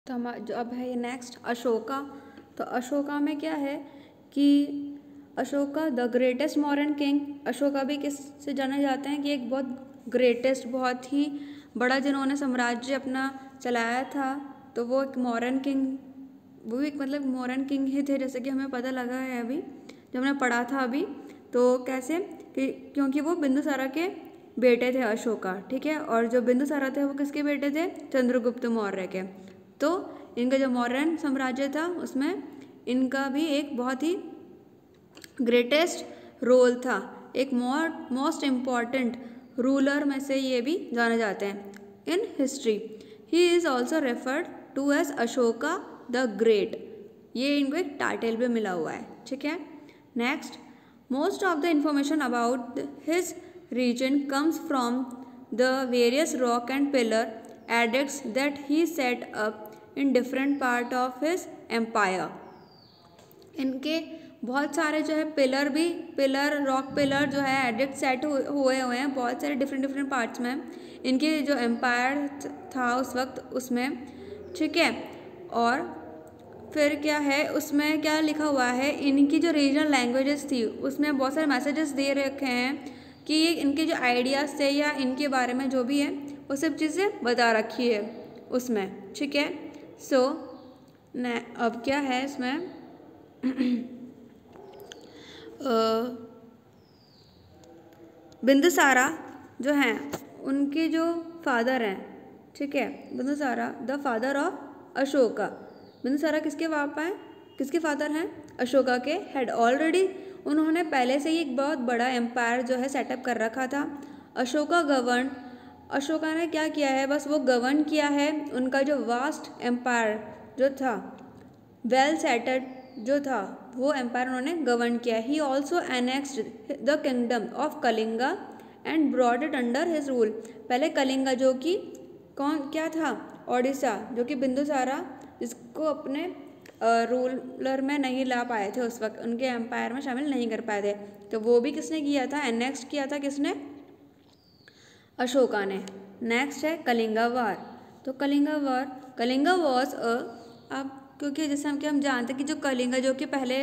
तो हम जो अब है ये नेक्स्ट अशोका। तो अशोका में क्या है कि Ashoka the greatest modern king. Ashoka भी किससे जाने जाते हैं कि एक बहुत ग्रेटेस्ट, बहुत ही बड़ा जिन्होंने साम्राज्य अपना चलाया था। तो वो एक मॉडर्न किंग, वो भी एक मतलब मॉडर्न किंग ही थे, जैसे कि हमें पता लगा है अभी जब हमने पढ़ा था अभी। तो कैसे कि क्योंकि वो बिंदुसारा के बेटे थे अशोका, ठीक है। और जो बिंदुसारा थे वो किसके बेटे थे? चंद्रगुप्त मौर्य के। तो इनका जो मौर्यन साम्राज्य था उसमें इनका भी एक बहुत ही ग्रेटेस्ट रोल था, एक मोस्ट इम्पॉर्टेंट रूलर में से ये भी जाने जाते हैं in history. He is also referred to as Ashoka the great. ये इनको एक टाइटल भी मिला हुआ है, ठीक है। Next, most of the information about his region comes from the various rock and pillar edicts that he set up in different part of his empire। इनके बहुत सारे जो है पिलर रॉक पिलर जो है एडिक्ट सेट हुए हैं बहुत सारे डिफरेंट पार्ट्स में, इनके जो एम्पायर था उस वक्त उसमें, ठीक है। और फिर क्या है उसमें क्या लिखा हुआ है, इनकी जो रीजनल लैंग्वेजेस थी उसमें बहुत सारे मैसेजेस दे रखे हैं कि ये इनके जो आइडियाज़ थे या इनके बारे में जो भी है वो सब चीज़ें बता रखी है उसमें, ठीक है। सो अब क्या है इसमें बिंदुसारा जो हैं उनके जो फादर हैं, ठीक है, Bindusara the father of Ashoka. Bindusara किसके पापा हैं, किसके फादर हैं? अशोका के। हैड ऑलरेडी, उन्होंने पहले से ही एक बहुत बड़ा एम्पायर जो है सेटअप कर रखा था। अशोका गवर्न, अशोका ने क्या किया है, बस वो गवर्न किया है उनका जो वास्ट एम्पायर जो था, वेल सेटल्ड जो था, वो एम्पायर उन्होंने गवर्न किया। He also annexed the kingdom of Kalinga and brought it under his rule. पहले कलिंगा जो कि क्या था, ओडिशा, जो कि बिंदुसारा जिसको अपने रूलर में नहीं ला पाए थे उस वक्त, उनके एम्पायर में शामिल नहीं कर पाए थे, तो वो भी किसने किया था, एनेक्स किया था किसने? अशोका ने। नेक्स्ट है कलिंगा वार। तो कलिंगा वार, कलिंगा वॉज अब क्योंकि जैसे हम जानते हैं कि जो कलिंगा जो कि पहले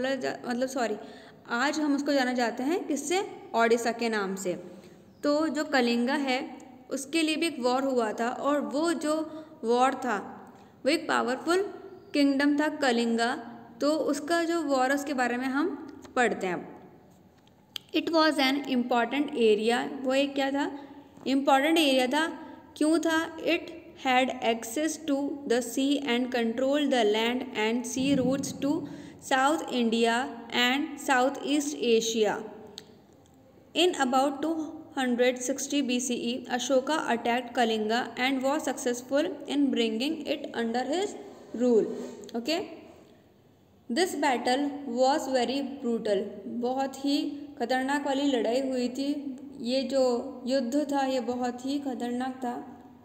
आज हम उसको जाना जाते हैं किससे? ओडिशा के नाम से। तो जो कलिंगा है उसके लिए भी एक वॉर हुआ था, और वो जो वॉर था वो एक पावरफुल किंगडम था कलिंगा। तो उसका जो वॉर उसके बारे में हम पढ़ते हैं। It was an important area, वो एक क्या था, इम्पॉर्टेंट एरिया था। क्यों था? It had access to the sea and control the land and sea routes to South India and South East Asia. In about 260 BCE, Ashoka attacked Kalinga and was successful in bringing it under his rule. Okay, this battle was very brutal. बहुत ही खतरनाक वाली लड़ाई हुई थी। ये जो युद्ध था ये बहुत ही खतरनाक था,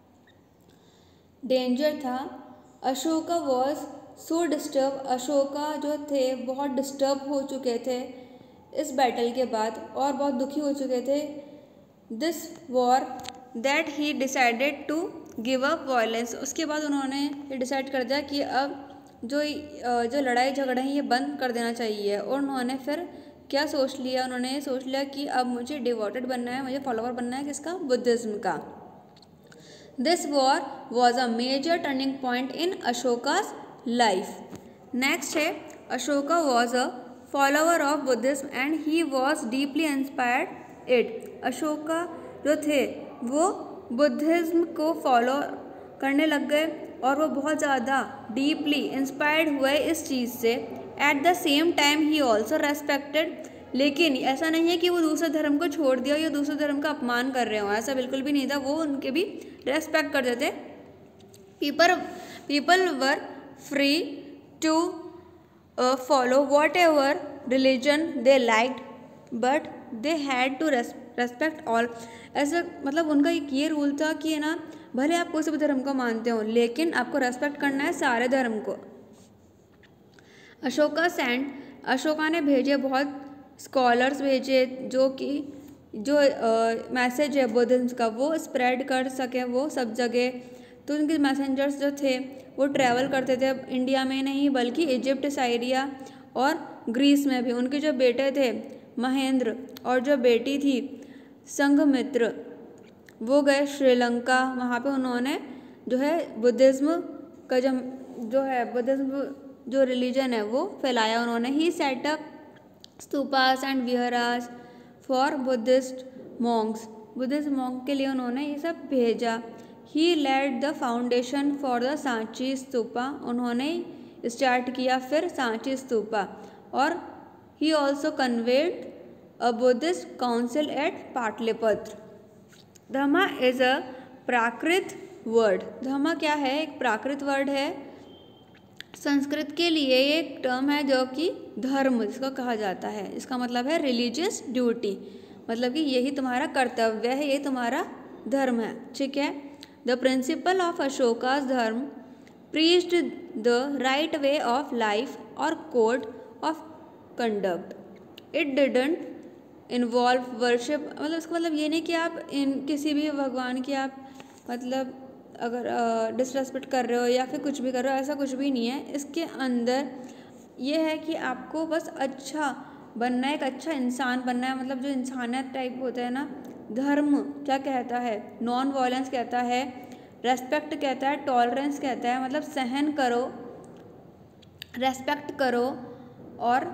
डेंजर था। Ashoka was so disturb, Ashoka जो थे बहुत डिस्टर्ब हो चुके थे इस बैटल के बाद और बहुत दुखी हो चुके थे। This war that he decided to give up violence, उसके बाद उन्होंने ये डिसाइड कर दिया कि अब जो लड़ाई झगड़े हैं ये बंद कर देना चाहिए। और उन्होंने फिर क्या सोच लिया, उन्होंने ये सोच लिया कि अब मुझे डिवोटेड बनना है, मुझे फॉलोवर बनना है किसका? बुद्धिज़्म का। This war was a major turning point in Ashoka's life. Next है Ashoka was a follower of Buddhism and he was deeply inspired it. Ashoka जो थे वो बुद्धिज्म को फॉलो करने लग गए और वो बहुत ज़्यादा डीपली इंस्पायर्ड हुए इस चीज़ से। At the same time he also respected, लेकिन ऐसा नहीं है कि वो दूसरे धर्म को छोड़ दिया या दूसरे धर्म का अपमान कर रहे हो, ऐसा बिल्कुल भी नहीं था। वो उनके भी रेस्पेक्ट करते थे। People were free to follow whatever religion they liked, but they had to respect all। ऐसा मतलब उनका एक ये रूल था कि है ना, भले आप कोई भी धर्म को मानते हो लेकिन आपको रेस्पेक्ट करना है सारे धर्म को। अशोका ने भेजे बहुत स्कॉलर्स भेजे जो कि जो मैसेज है बुद्धिज्म का वो स्प्रेड कर सके वो सब जगह। तो उनके मैसेंजर्स जो थे वो ट्रैवल करते थे, अब इंडिया में नहीं बल्कि इजिप्ट, साइरिया और ग्रीस में भी। उनके जो बेटे थे महेंद्र और जो बेटी थी संघमित्र, वो गए श्रीलंका। वहाँ पे उन्होंने जो है बुद्धिज़्म का जो है बुद्धिज़्म जो रिलीजन है वो फैलाया उन्होंने। He set up stupas and viharas for Buddhist monks, Buddhist monk के लिए उन्होंने ये सब भेजा। He led the foundation for the Sanchi stupa, उन्होंने स्टार्ट किया फिर सांची स्तूपा। और he also conveyed a Buddhist council at Pataliputra. Dhamma is a Prakrit word, dhamma क्या है, एक प्राकृत वर्ड है। संस्कृत के लिए एक टर्म है जो कि धर्म जिसको कहा जाता है, इसका मतलब है रिलीजियस ड्यूटी, मतलब कि यही तुम्हारा कर्तव्य है, यही तुम्हारा धर्म है, ठीक है। The principle of Ashoka's dharma preached the right way of life और code of conduct. It didn't involve worship, मतलब इसका मतलब ये नहीं कि आप इन किसी भी भगवान की आप मतलब अगर डिसरेस्पेक्ट कर रहे हो या फिर कुछ भी कर रहे हो, ऐसा कुछ भी नहीं है। इसके अंदर ये है कि आपको बस अच्छा बनना है, एक अच्छा इंसान बनना है, मतलब जो इंसानियत टाइप होता है ना। धर्म क्या कहता है, नॉन वायलेंस कहता है, रेस्पेक्ट कहता है, टॉलरेंस कहता है, मतलब सहन करो, रेस्पेक्ट करो और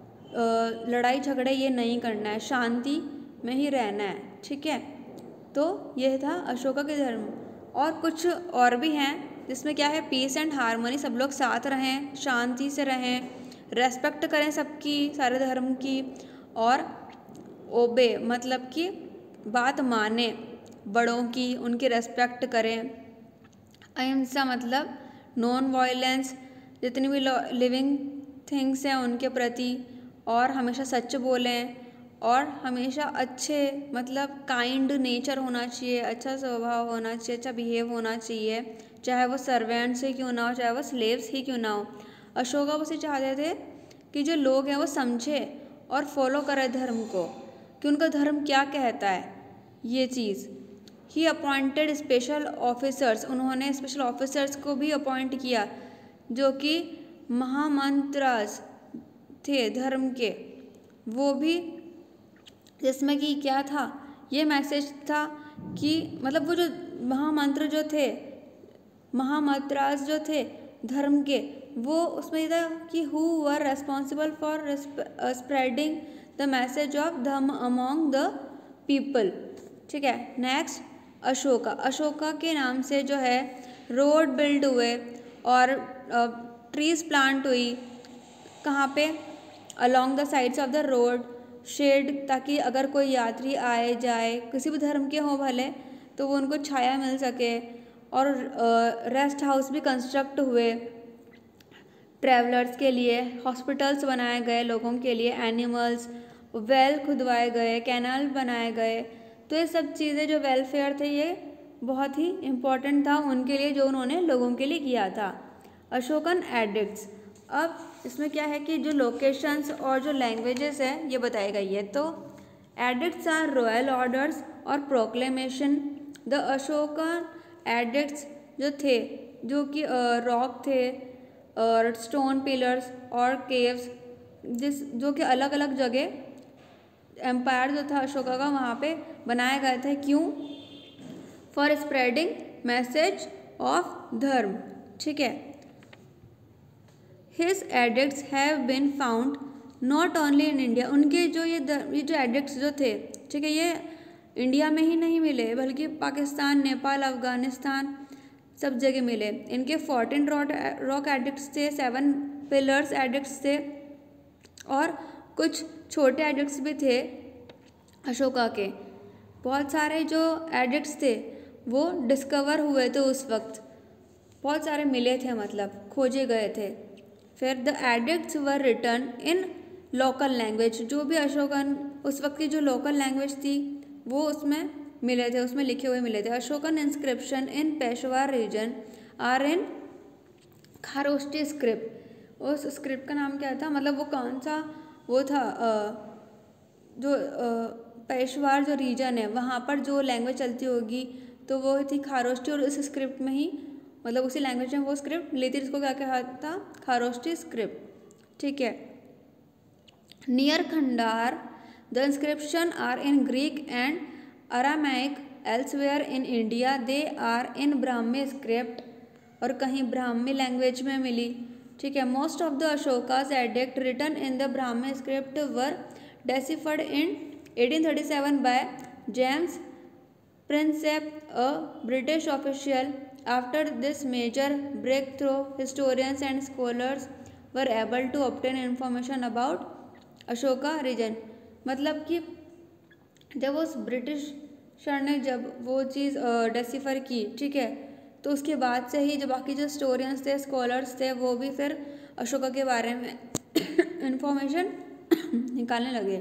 लड़ाई झगड़े ये नहीं करना है, शांति में ही रहना है, ठीक है। तो यह था अशोका के धर्म। और कुछ और भी हैं जिसमें क्या है, पीस एंड हारमोनी, सब लोग साथ रहें, शांति से रहें, रेस्पेक्ट करें सबकी, सारे धर्म की, और ओबे मतलब कि बात माने बड़ों की, उनकी रेस्पेक्ट करें। अहिंसा मतलब नॉन वायलेंस, जितनी भी लिविंग थिंग्स हैं उनके प्रति, और हमेशा सच बोलें, और हमेशा अच्छे मतलब काइंड नेचर होना चाहिए, अच्छा स्वभाव होना चाहिए, अच्छा बिहेव होना चाहिए, चाहे वो सर्वेंट्स ही क्यों ना हो, चाहे वो स्लेव्स ही क्यों ना हो। अशोका बस ये चाहते थे कि जो लोग हैं वो समझे और फॉलो करें धर्म को, कि उनका धर्म क्या कहता है ये चीज़। ही अपॉइंटेड स्पेशल ऑफिसर्स, उन्होंने स्पेशल ऑफिसर्स को भी अपॉइंट किया जो कि महामंत्रास थे धर्म के, वो भी, जिसमें कि क्या था, ये मैसेज था कि मतलब वो जो महामंत्र जो थे, महामंत्रास जो थे धर्म के, वो उसमें ये था कि who were responsible for spreading the message of dharma among the people, ठीक है। नेक्स्ट अशोका, अशोका के नाम से जो है रोड बिल्ड हुए और ट्रीज प्लांट हुई, कहाँ पे, along the sides of the road, shade, ताकि अगर कोई यात्री आए जाए किसी भी धर्म के हों भले, तो वो उनको छाया मिल सके। और रेस्ट हाउस भी कंस्ट्रक्ट हुए ट्रैवलर्स के लिए, हॉस्पिटल्स बनाए गए लोगों के लिए, एनिमल्स, वेल खुदवाए गए, कैनाल बनाए गए। तो ये सब चीज़ें जो वेलफेयर थे ये बहुत ही इम्पोर्टेंट था उनके लिए, जो उन्होंने लोगों के लिए किया था। अशोकन एडिक्ट्स, अब इसमें क्या है कि जो लोकेशंस और जो लैंग्वेजेस है ये बताई गई है। तो एडिक्ट्स आर रॉयल ऑर्डर्स और प्रोक्लेमेशन। द अशोकन एडिक्ट्स जो थे, जो कि रॉक थे और स्टोन पिलर्स और केव्स, जो कि अलग अलग जगह एम्पायर जो था अशोका का वहाँ पे बनाए गए थे। क्यों? For spreading message of dharma, ठीक है। His edicts have been found not only in India, उनके जो ये जो एडिक्ट्स जो थे, ठीक है, ये इंडिया में ही नहीं मिले बल्कि पाकिस्तान, नेपाल, अफगानिस्तान सब जगह मिले। इनके 14 रॉक एडिक्ट्स थे, 7 पिलर्स एडिक्ट्स थे और कुछ छोटे एडिक्ट्स भी थे अशोका के। बहुत सारे जो एडिक्ट्स थे वो डिस्कवर हुए थे उस वक्त, बहुत सारे मिले थे, मतलब खोजे गए थे। फिर the edicts were written in local language, जो भी अशोकन उस वक्त की जो लोकल लैंग्वेज थी वो उसमें मिले थे, उसमें लिखे हुए मिले थे। Ashokan inscription in Peshawar region are in Kharoshthi script. उस स्क्रिप्ट का नाम क्या था, मतलब वो कौन सा वो था, जो पेशवार जो रीजन है वहाँ पर जो लैंग्वेज चलती होगी तो वो थी खारोष्टी, और इस स्क्रिप्ट में ही मतलब उसी लैंग्वेज में वो स्क्रिप्ट ली थी, जिसको क्या कहा था, खारोष्ठी स्क्रिप्ट। ठीक है। Near Kandahar the inscription are in Greek and Aramaic, elsewhere in India they are in Brahmi script, और कहीं ब्राह्मी लैंग्वेज में मिली। ठीक है। Most of the Ashoka's edict written in the Brahmi script were deciphered in 1837 by James Prinsep, a British official. After this major breakthrough historians and scholars were able to obtain information about Ashoka region. मतलब कि जब उस britisher ने जब वो चीज़ decipher की, ठीक है, तो उसके बाद से ही जो बाकी जो हिस्टोरियंस थे, स्कॉलर्स थे, वो भी फिर अशोका के बारे में इंफॉर्मेशन निकालने लगे।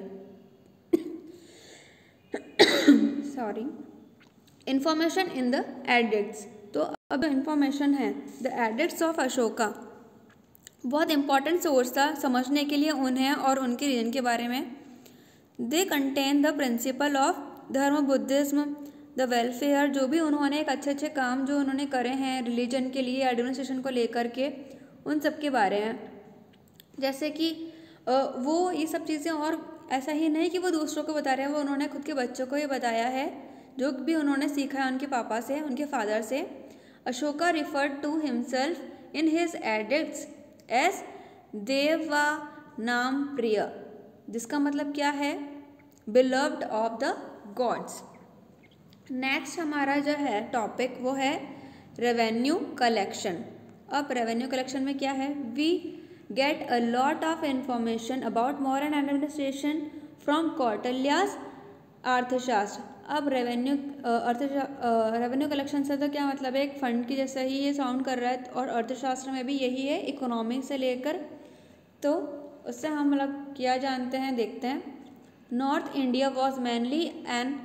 Sorry. Information in the edicts. तो अब इंफॉर्मेशन है द एडिक्ट्स ऑफ अशोका, बहुत इंपॉर्टेंट सोर्स था समझने के लिए उन्हें और उनके रीजन के बारे में। They contain the principle of dharma, Buddhism, the welfare, जो भी उन्होंने एक अच्छे अच्छे काम जो उन्होंने करे हैं रिलीजन के लिए, एडमिनिस्ट्रेशन को लेकर के, उन सब के बारे में। जैसे कि वो ये सब चीज़ें, और ऐसा ही नहीं कि वो दूसरों को बता रहे हैं, वो उन्होंने खुद के बच्चों को ये बताया है, जो भी उन्होंने सीखा है उनके पापा से, उनके फादर से। Ashoka referred to himself in his edicts as Devanam Priya, जिसका मतलब क्या है, beloved of the gods. Next हमारा जो है टॉपिक वो है रेवेन्यू कलेक्शन। अब रेवेन्यू कलेक्शन में क्या है, we get a lot of information about modern administration from Kautilya's Arthashastra. अब रेवेन्यू कलेक्शन से तो क्या मतलब है, एक फंड की जैसा ही ये साउंड कर रहा है, और अर्थशास्त्र में भी यही है, इकोनॉमी से लेकर, तो उससे हम लोग क्या जानते हैं, देखते हैं। North India was mainly an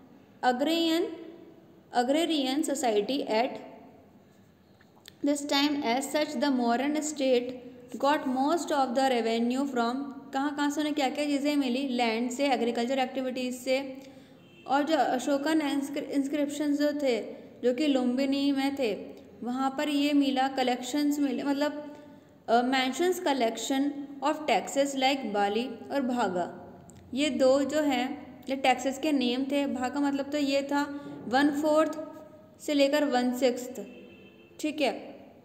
agrarian society at this time. As such, the Mauryan state got most of the revenue from, कहाँ से उन्हें क्या क्या चीज़ें मिली, लैंड से, एग्रीकल्चर एक्टिविटीज़ से, और जो अशोकन इंस्क्रिप्शंस जो थे, जो कि लुम्बिनी में थे, वहाँ पर ये मिला, कलेक्शंस मिले, मतलब mentions collection of taxes like bali और भागा। ये दो जो हैं ये टैक्सेस के नेम थे। भागा मतलब तो ये था 1/4 से लेकर 1/6, ठीक है,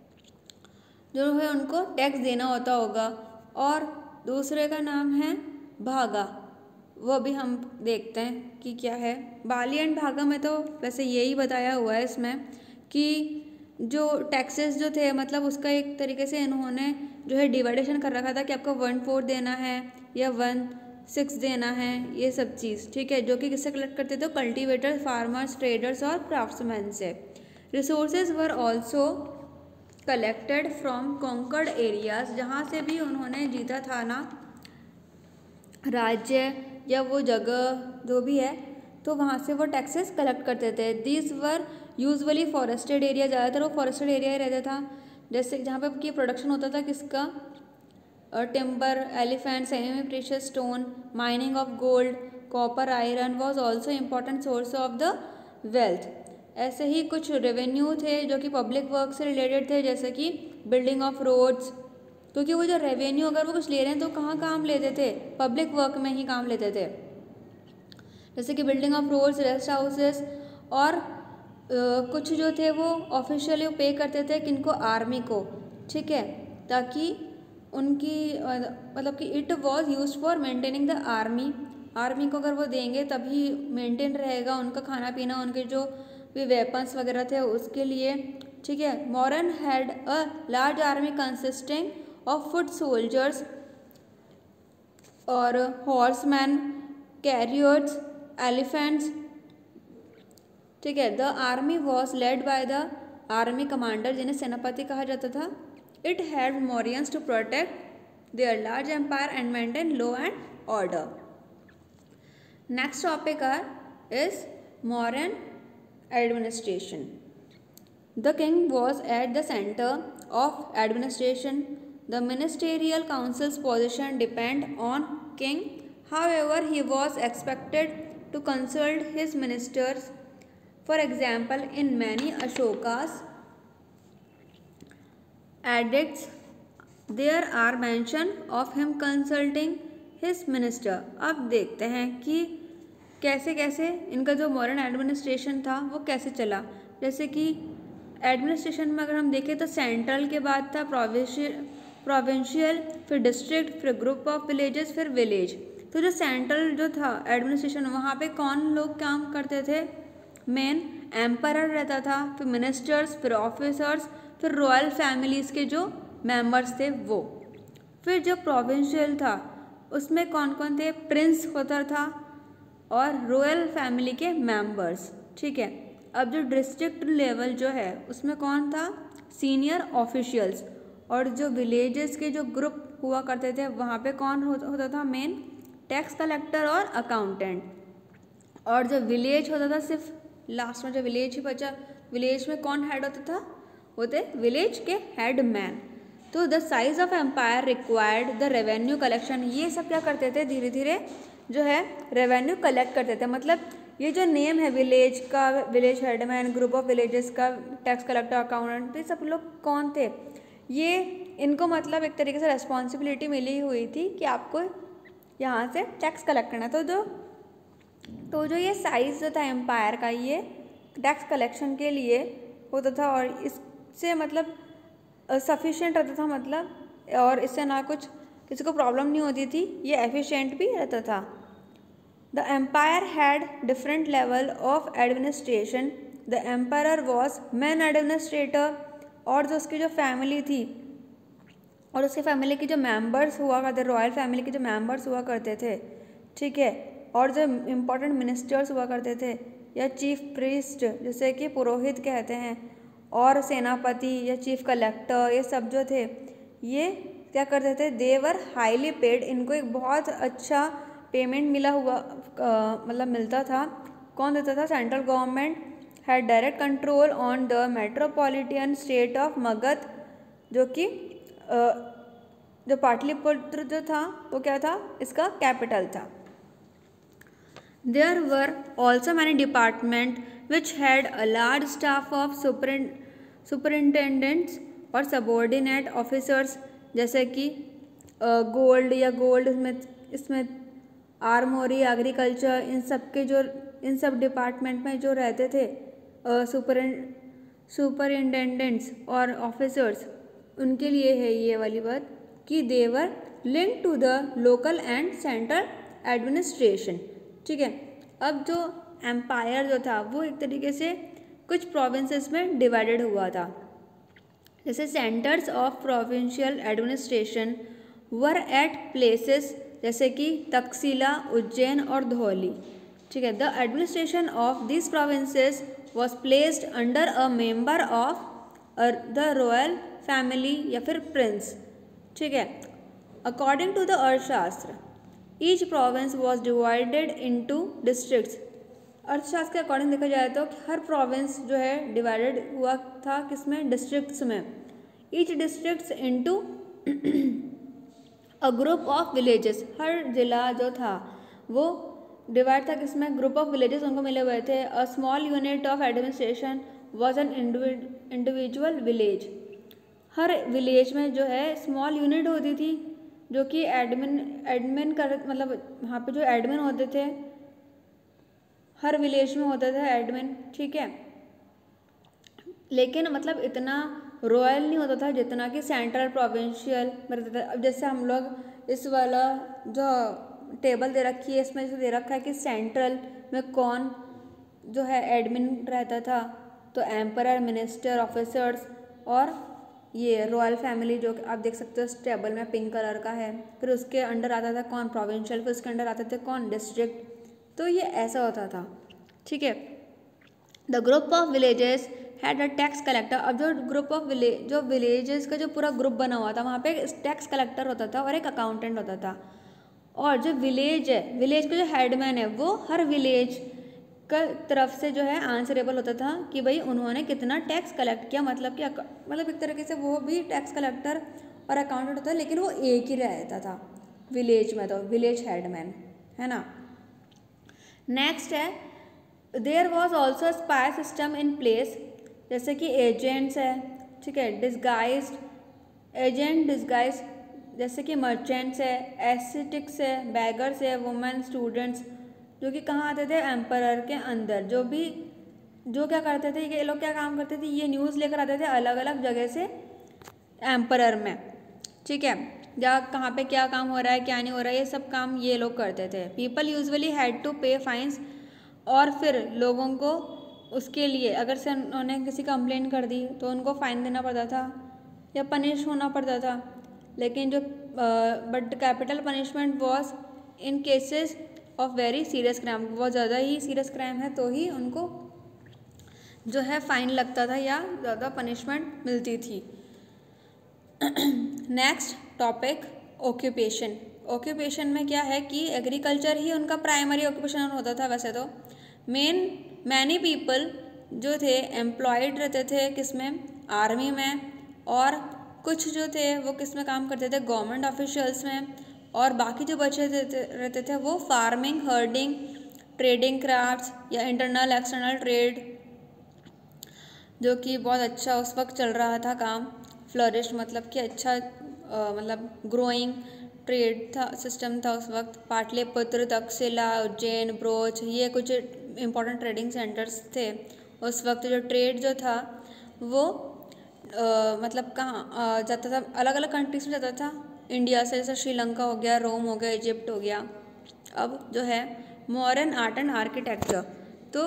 जो है उनको टैक्स देना होता होगा। और दूसरे का नाम है भागा, वो भी हम देखते हैं कि क्या है। बाली एंड भागा में तो वैसे यही बताया हुआ है इसमें कि जो टैक्सेस जो थे, मतलब उसका एक तरीके से इन्होंने जो है डिवाइडेशन कर रखा था कि आपको 1/4 देना है या 1/6 देना है, ये सब चीज़, ठीक है, जो कि किससे कलेक्ट करते थे, कल्टीवेटर्स, फार्मर्स, ट्रेडर्स और क्राफ्ट्समैन से। Resources were also collected from conquered areas, जहाँ से भी उन्होंने जीता था ना राज्य या वो जगह जो भी है, तो वहाँ से वो टैक्सेस कलेक्ट करते थे। These were usually forested area, ज़्यादातर वो फॉरेस्टेड एरिया ही रहता था, जैसे जहाँ पे की प्रोडक्शन होता था किसका, timber, elephant, semi precious stone, mining of gold, copper, iron was also important source of the wealth. ऐसे ही कुछ रेवेन्यू थे जो कि पब्लिक वर्क से रिलेटेड थे, जैसे कि बिल्डिंग ऑफ रोड्स, क्योंकि वो जो रेवेन्यू अगर वो कुछ ले रहे हैं तो कहाँ काम लेते थे, पब्लिक वर्क में ही काम लेते थे, जैसे कि building of roads, rest houses, और कुछ जो थे वो ऑफिशियली पे करते थे किनको, आर्मी को, ठीक है, ताकि उनकी मतलब कि it was use for maintaining the army. Army को अगर वो देंगे तभी मेंटेन रहेगा उनका खाना पीना, उनके जो भी वेपन्स वगैरह थे उसके लिए, ठीक है। Mauryan had a large army consisting of foot soldiers और हॉर्समैन, कैरियर्स, एलिफेंट्स, ठीक है। The army was led by the army commander, जिन्हें सेनापति कहा जाता था। It had Mauryans to protect their large empire and maintain law and order. Next topic is Mauryan administration. The king was at the center of administration. The ministerial council's position depend on king. However, he was expected to consult his ministers. For example, in many Ashokas, edicts there are mention of him consulting his minister। अब देखते हैं कि कैसे कैसे इनका जो modern administration था वो कैसे चला। जैसे कि एडमिनिस्ट्रेशन में अगर हम देखें तो सेंट्रल के बाद था प्रोविंशियल, फिर डिस्ट्रिक्ट, फिर ग्रुप ऑफ विलेजेस, फिर विलेज। तो जो सेंट्रल जो था एडमिनिस्ट्रेशन, वहाँ पे कौन लोग काम करते थे? मेन एम्परर रहता था, फिर मिनिस्टर्स, फिर ऑफिसर्स, फिर रॉयल फैमिलीज़ के जो मेंबर्स थे वो। फिर जो प्रोविंशियल था उसमें कौन कौन थे? प्रिंस होता था और रॉयल फैमिली के मेंबर्स। ठीक है। अब जो डिस्ट्रिक्ट लेवल जो है उसमें कौन था? Senior officials. और जो विलेजेस के जो ग्रुप हुआ करते थे वहाँ पे कौन होता था? मेन टैक्स कलेक्टर और अकाउंटेंट। और जो विलेज होता था, सिर्फ लास्ट में जो विलेज ही बचा, विलेज में कौन हेड होता था? होते विलेज के हेड मैन। तो the size of empire required the revenue collection. ये सब क्या करते थे? धीरे धीरे जो है रेवेन्यू कलेक्ट करते थे। मतलब ये जो नेम है विलेज का, village headman, group of villages का, टैक्स कलेक्टर, अकाउंटेंट, तो ये सब लोग कौन थे? ये इनको मतलब एक तरीके से रिस्पॉन्सिबिलिटी मिली हुई थी कि आपको यहाँ से टैक्स कलेक्ट करना। तो जो ये साइज जो था एम्पायर का, ये टैक्स कलेक्शन के लिए होता था और इससे मतलब सफिशिएंट रहता था, मतलब, और इससे ना कुछ किसी को प्रॉब्लम नहीं होती थी, ये एफिशिएंट भी रहता था। The empire had different level of administration. The empire was main administrator. और जो उसकी जो फैमिली थी और उसके फैमिली के जो मेंबर्स हुआ करते, रॉयल फैमिली के जो मेंबर्स हुआ करते थे, ठीक है, और जो इम्पोर्टेंट मिनिस्टर्स हुआ करते थे या चीफ प्रीस्ट जैसे कि पुरोहित कहते हैं, और सेनापति या चीफ कलेक्टर, ये सब जो थे ये क्या करते थे? They were highly paid. इनको एक बहुत अच्छा पेमेंट मिला हुआ मतलब मिलता था। कौन देता था? Central government had direct control on the metropolitan state of Magadha, जो कि जो पाटलिपुत्र जो था वो क्या था? इसका कैपिटल था। There were also many departments which had a large staff of superintendents और subordinate officers, जैसे कि गोल्ड या गोल्ड इसमें आर्मोरी, एग्रीकल्चर, इन सब डिपार्टमेंट में जो रहते थे सुपरिंटेंडेंट्स और ऑफिसर्स, उनके लिए है ये वाली बात कि they were link to the local and central administration. ठीक है। अब जो एम्पायर जो था वो एक तरीके से कुछ प्रोविंसेस में डिवाइडेड हुआ था। जैसे centers of provincial administration were at places जैसे कि तक्षशिला, उज्जैन और धौली। ठीक है। The administration of this provinces was placed under a member of the royal family या फिर प्रिंस। ठीक है। According to the Arthashastra each province was divided into districts. Arthashastra के अकॉर्डिंग देखा जाए तो हर प्रोविंस जो है डिवाइडेड हुआ था किसमें? डिस्ट्रिक्ट्स में। Each districts into a group of villages. हर जिला जो था वो डिवाइड था किसमें? ग्रुप ऑफ विलेजेस उनको मिले हुए थे। A small unit of administration was an individual village. हर विलेज में जो है स्मॉल यूनिट होती थी जो कि एडमिन कर मतलब वहाँ पे जो एडमिन होते थे हर विलेज में होता था एडमिन। ठीक है। लेकिन मतलब इतना रॉयल नहीं होता था जितना कि सेंट्रल प्रोविंशियल में रहता था। अब जैसे हम लोग इस वाला जो टेबल दे रखी है इसमें दे रखा है कि सेंट्रल में कौन जो है एडमिन रहता था, तो एम्परर, मिनिस्टर, ऑफिसर्स और ये रॉयल फैमिली जो आप देख सकते हो इस टेबल में पिंक कलर का है। फिर उसके अंडर आता था कौन? प्रोविंशियल। फिर उसके अंडर आते थे कौन? डिस्ट्रिक्ट। तो ये ऐसा होता था। ठीक है। The group of villages had a tax collector. अब जो ग्रुप ऑफ जो विलेजेस का जो पूरा ग्रुप बना हुआ था वहाँ पे एक टैक्स कलेक्टर होता था और एक अकाउंटेंट होता था। और जो विलेज है, विलेज का जो हेडमैन है वो हर विलेज का तरफ से जो है आंसरेबल होता था कि भाई उन्होंने कितना टैक्स कलेक्ट किया। मतलब कि एक तरीके से वो भी टैक्स कलेक्टर और अकाउंटेंट होता है, लेकिन वो एक ही रहता था विलेज में, तो विलेज हेडमैन, है ना। नेक्स्ट है there was also spy system in place, जैसे कि एजेंट्स है, ठीक है, डिस्गाइज्ड एजेंट डिस्गाइज जैसे कि मर्चेंट्स है, एस्थेटिक्स है, बैगर्स है, वुमेन, स्टूडेंट्स, जो कि कहाँ आते थे, एम्परर के अंदर। जो क्या करते थे, ये लोग क्या काम करते थे, ये न्यूज़ लेकर आते थे अलग अलग जगह से एम्परर में, ठीक है, या कहाँ पे क्या काम हो रहा है क्या नहीं हो रहा है, ये सब काम ये लोग करते थे। People usually had to pay fines, और फिर लोगों को उसके लिए अगर से उन्होंने किसी कंप्लेंट कर दी तो उनको फ़ाइन देना पड़ता था या पनिश होना पड़ता था। लेकिन जो but capital punishment was in cases of very serious crime, बहुत ज़्यादा ही सीरियस क्राइम है तो ही उनको जो है फ़ाइन लगता था या ज़्यादा पनिशमेंट मिलती थी। Next topic occupation. ऑक्यूपेशन में क्या है कि एग्रीकल्चर ही उनका प्राइमरी ऑक्यूपेशन होता था वैसे तो। मैनी पीपल जो थे एम्प्लॉयड रहते थे किसमें, आर्मी में, और कुछ जो थे वो किस में काम करते थे, गवर्नमेंट ऑफिशियल्स में, और बाकी जो बचे रहते थे वो फार्मिंग, हर्डिंग, ट्रेडिंग क्राफ्ट्स या इंटरनल एक्सटर्नल ट्रेड, जो कि बहुत अच्छा उस वक्त चल रहा था काम, फ्लरिश मतलब कि अच्छा मतलब ग्रोइंग ट्रेड था, सिस्टम था उस वक्त। पाटलिपुत्र, तक्षशिला, उज्जैन, ब्रोच, ये कुछ इम्पोर्टेंट ट्रेडिंग सेंटर्स थे उस वक्त। जो ट्रेड जो था वो मतलब कहाँ जाता था, अलग अलग कंट्रीज में जाता था इंडिया से, जैसे श्रीलंका हो गया, रोम हो गया, इजिप्ट हो गया। अब जो है मॉडर्न आर्ट एंड आर्किटेक्चर, तो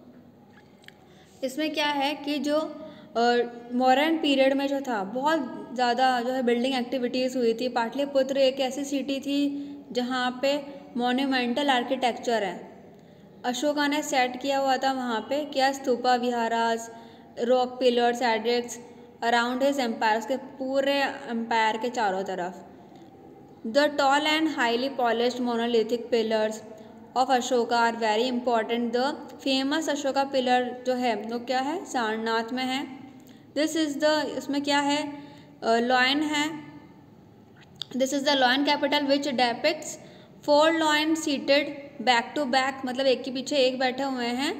इसमें क्या है कि जो मॉडर्न पीरियड में जो था बहुत ज़्यादा जो है बिल्डिंग एक्टिविटीज़ हुई थी। पाटलिपुत्र एक ऐसी सिटी थी जहाँ पे मॉन्यूमेंटल आर्किटेक्चर है, अशोका ने सेट किया हुआ था वहाँ पे, क्या stupa viharas, rock pillars, edicts around his empire, उसके पूरे एम्पायर के चारों तरफ। The tall and highly polished monolithic pillars of Ashoka are very important. The famous Ashoka pillar जो है वो क्या है, सारनाथ में है। दिस इज़ द, इसमें क्या है, लॉयन है। This is the lion capital which depicts 4 lion seated back to back, मतलब एक के पीछे एक बैठे हुए हैं,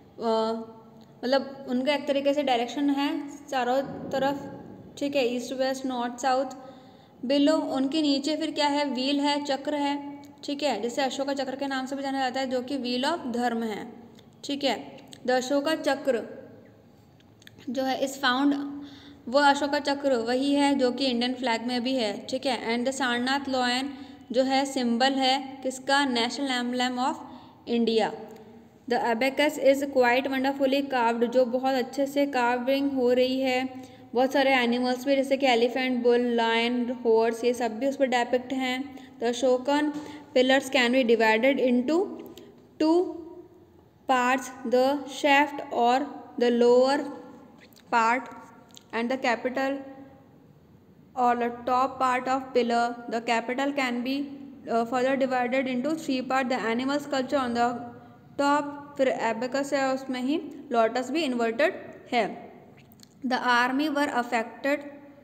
मतलब उनका एक तरीके से डायरेक्शन है चारों तरफ, ठीक है, east west north south. Below उनके नीचे फिर क्या है, व्हील है, चक्र है, ठीक है, जिसे अशोका चक्र के नाम से भी जाना जाता है, जो कि व्हील ऑफ धर्म है, ठीक है। द अशोका चक्र जो है इस फाउंड, वो अशोका चक्र वही है जो कि इंडियन फ्लैग में भी है, ठीक है। एंड द सारनाथ लॉयन जो है सिंबल है किसका, national emblem of India. The abacus is quite wonderfully carved, जो बहुत अच्छे से कार्विंग हो रही है। बहुत सारे एनिमल्स भी जैसे कि एलिफेंट, बुल, लायन, हॉर्स, ये सब भी उस पर डेपिक्ट हैं। The Ashokan pillars can be divided into 2 parts, the shaft और the lower part and the capital or the top part of pillar. The capital can be further divided into 3 parts. The animal sculpture on the top, फिर abacus है उसमें ही, lotus भी inverted है। The army were affected,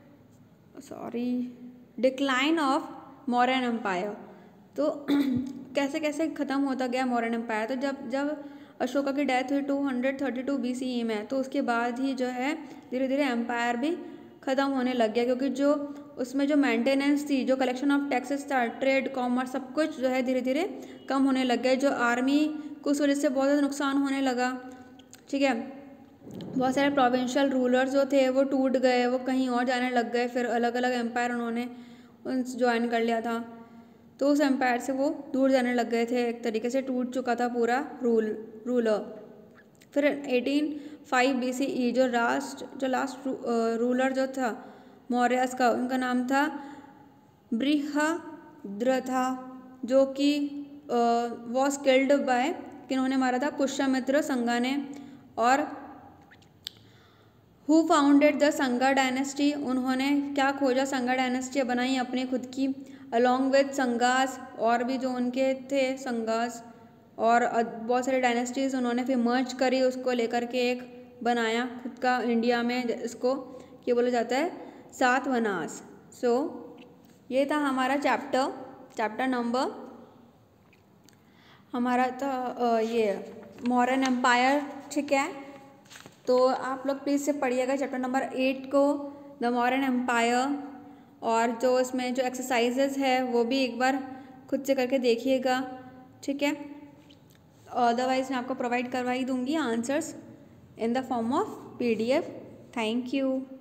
decline of Mauryan Empire, तो कैसे कैसे ख़त्म होता गया मौर्यन एम्पायर। तो जब अशोका की डेथ हुई 232 BCE में, तो उसके बाद ही जो है धीरे धीरे एम्पायर भी ख़त्म होने लग गया, क्योंकि जो उसमें जो मेंटेनेंस थी, जो कलेक्शन ऑफ टैक्सेस था, ट्रेड, कॉमर्स, सब कुछ जो है धीरे धीरे कम होने लग गया। जो आर्मी को उस वजह से बहुत ज़्यादा नुकसान होने लगा, ठीक है। बहुत सारे प्रोविंशियल रूलर्स जो थे वो टूट गए, वो कहीं और जाने लग गए, फिर अलग अलग एम्पायर उन्होंने ज्वाइन कर लिया था, तो उस एम्पायर से वो दूर जाने लग गए थे, एक तरीके से टूट चुका था पूरा रूलर। फिर 1805 BCE जो लास्ट रूलर जो था मौर्यस का, उनका नाम था बृहद्रथा, जो कि वॉज किल्ड बाय, किन्होंने मारा था, पुष्यमित्र संगा ने। और who founded the Shunga dynasty, उन्होंने क्या खोजा, संगा डायनेस्टी बनाई अपनी खुद की, अलॉन्ग विद संगास, और भी जो उनके थे संगास, और बहुत सारी डायनेस्टीज़ उन्होंने फिर मर्ज करी, उसको लेकर के एक बनाया खुद का इंडिया में, इसको क्या बोला जाता है, सातवाहनास। सो ये था हमारा चैप्टर नंबर हमारा था ये मौर्यन एम्पायर, ठीक है। तो आप लोग प्लीज़ से पढ़िएगा चैप्टर नंबर 8 को, द मौर्यन एम्पायर, और जो इसमें जो एक्सरसाइजेज है वो भी एक बार खुद से करके देखिएगा, ठीक है। अदरवाइज़ मैं आपको प्रोवाइड करवा ही दूँगी answers in the form of PDF। Thank you.